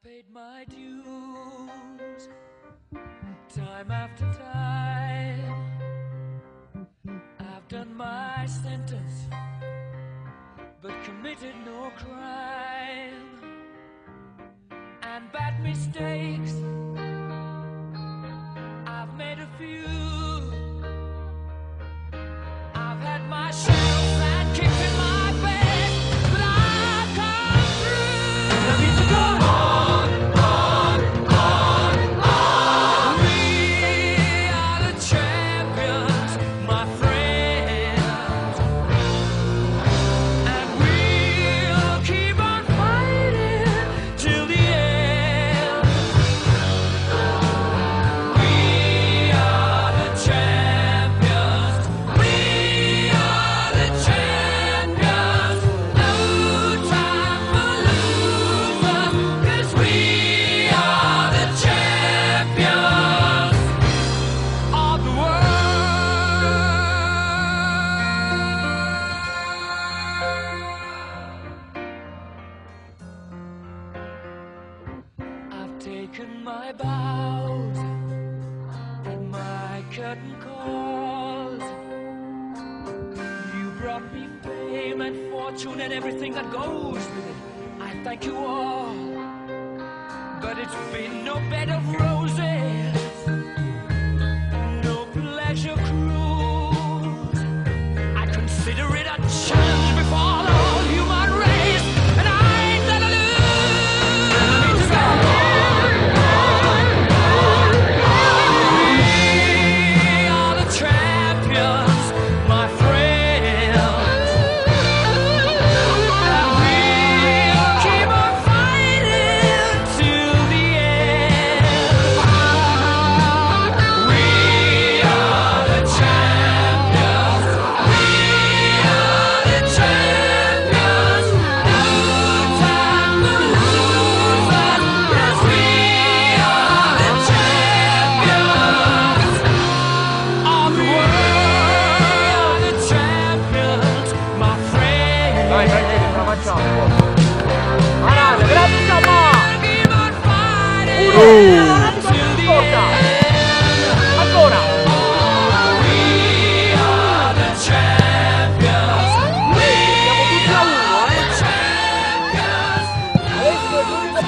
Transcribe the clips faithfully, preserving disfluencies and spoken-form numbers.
paid my dues, time after time. I've done my sentence, but committed no crime. And bad mistakes, I've made a few. I've had my shells and kicked in my bed, but I've come through. Let me go on, on, on, on. We are the champions, my friends, and we'll keep on fighting till the end. We are the champions. We are the champions. No time for losers, 'cause we are the champions of the world. I've taken my bows and my curtain calls. You brought me fame and fortune and everything that goes with it. I thank you all, but it's been no bed of roses, no pleasure cruise. I consider it a challenge before the whole human race, and I ain't gonna lose. We are the champions, my friends, and we'll keep on fighting till the end. We are the champions. We are the champions. No time for losers, 'cause we are the champions of the world. The champions, my friends. Dai, dai, dai, ce la facciamo. Parate, grazie Giamma! Keep on fighting Uno! till the Porta! end. Ancora! We are the champions. We Siamo tutti a uno, are eh! the champions. Adesso è l'unico...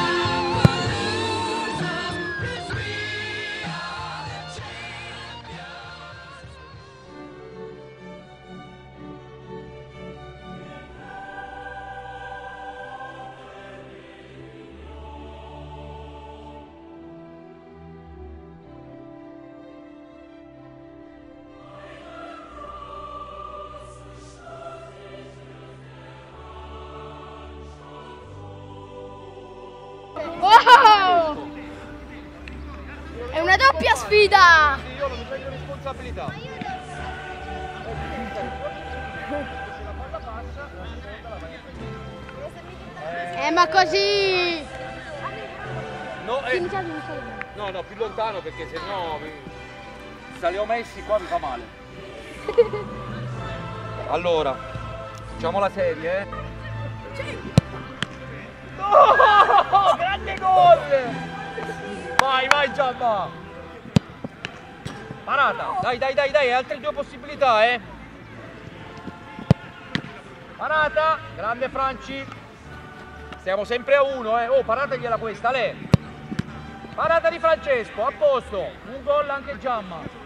Wow! È una doppia sfida! Io non mi prendo responsabilità. Eh ma così! No, eh, no, no, più lontano perché sennò mi... se li ho messi qua mi fa male. Allora, facciamo la serie, eh? No! Grande gol! Vai, vai Giamma! Parata! Dai, dai, dai, dai, altre due possibilità, eh! Parata! Grande Franci! Siamo sempre a uno, eh! Oh, paratagliela questa, lei! Parata di Francesco, a posto! Un gol anche Giamma!